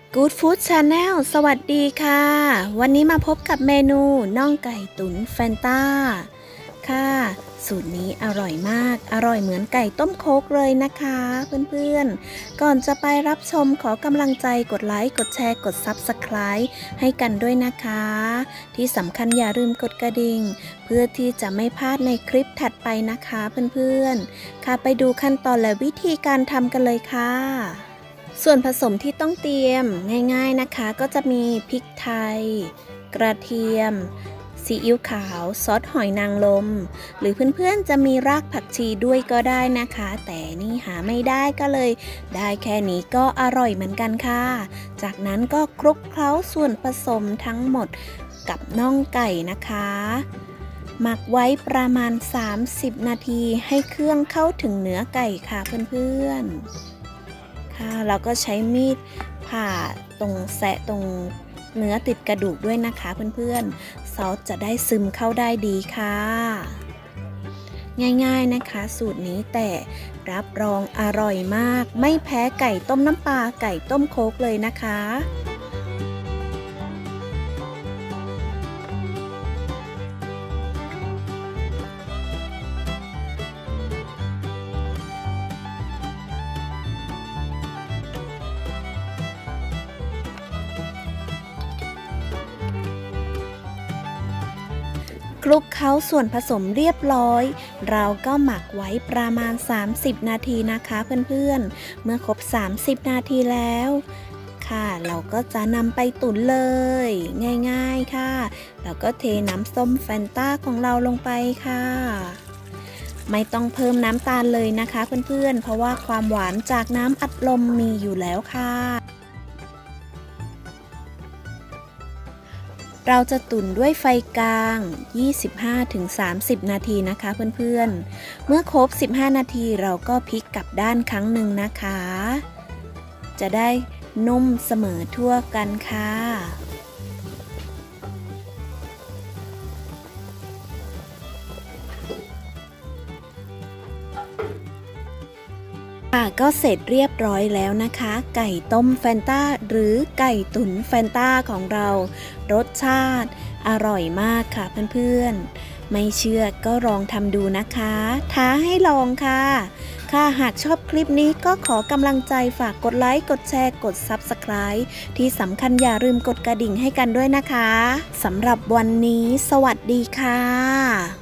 Good Food Channel สวัสดีค่ะวันนี้มาพบกับเมนูน่องไก่ตุ๋นแฟนตาค่ะสูตรนี้อร่อยมากอร่อยเหมือนไก่ต้มโคกเลยนะคะเพื่อนๆก่อนจะไปรับชมขอกำลังใจกดไลค์กดแชร์กด Subscribe ให้กันด้วยนะคะที่สำคัญอย่าลืมกดกระดิ่งเพื่อที่จะไม่พลาดในคลิปถัดไปนะคะเพื่อนๆค่ะไปดูขั้นตอนและวิธีการทำกันเลยค่ะส่วนผสมที่ต้องเตรียมง่ายๆนะคะก็จะมีพริกไทยกระเทียมซีอิ๊วขาวซอสหอยนางรมหรือเพื่อนๆจะมีรากผักชีด้วยก็ได้นะคะแต่นี่หาไม่ได้ก็เลยได้แค่นี้ก็อร่อยเหมือนกันค่ะจากนั้นก็คลุกเคล้าส่วนผสมทั้งหมดกับน่องไก่นะคะหมักไว้ประมาณ30นาทีให้เครื่องเข้าถึงเนื้อไก่ค่ะเพื่อนๆเราก็ใช้มีดผ่าตรงแซะตรงเนื้อติดกระดูกด้วยนะคะเพื่อนๆซอสจะได้ซึมเข้าได้ดีค่ะง่ายๆนะคะสูตรนี้แต่รับรองอร่อยมากไม่แพ้ไก่ต้มน้ำปลาไก่ต้มโค้กเลยนะคะคลุกเคล้าส่วนผสมเรียบร้อยเราก็หมักไว้ประมาณ30นาทีนะคะเพื่อนๆเมื่อครบ30นาทีแล้วค่ะเราก็จะนำไปตุ๋นเลยง่ายๆค่ะแล้วก็เทน้ำส้มแฟนต้าของเราลงไปค่ะไม่ต้องเพิ่มน้ำตาลเลยนะคะเพื่อนๆเพราะว่าความหวานจากน้ำอัดลมมีอยู่แล้วค่ะเราจะตุ๋นด้วยไฟกลาง 25-30 นาทีนะคะเพื่อนๆเมื่อครบ15นาทีเราก็พลิกกลับด้านครั้งหนึ่งนะคะจะได้นุ่มเสมอทั่วกันค่ะก็เสร็จเรียบร้อยแล้วนะคะไก่ต้มแฟนต้าหรือไก่ตุ๋นแฟนต้าของเรารสชาติอร่อยมากค่ะเพื่อนๆไม่เชื่อก็ลองทำดูนะคะท้าให้ลองค่ะหากชอบคลิปนี้ก็ขอกำลังใจฝากกดไลค์กดแชร์กด Subscribe ที่สำคัญอย่าลืมกดกระดิ่งให้กันด้วยนะคะสำหรับวันนี้สวัสดีค่ะ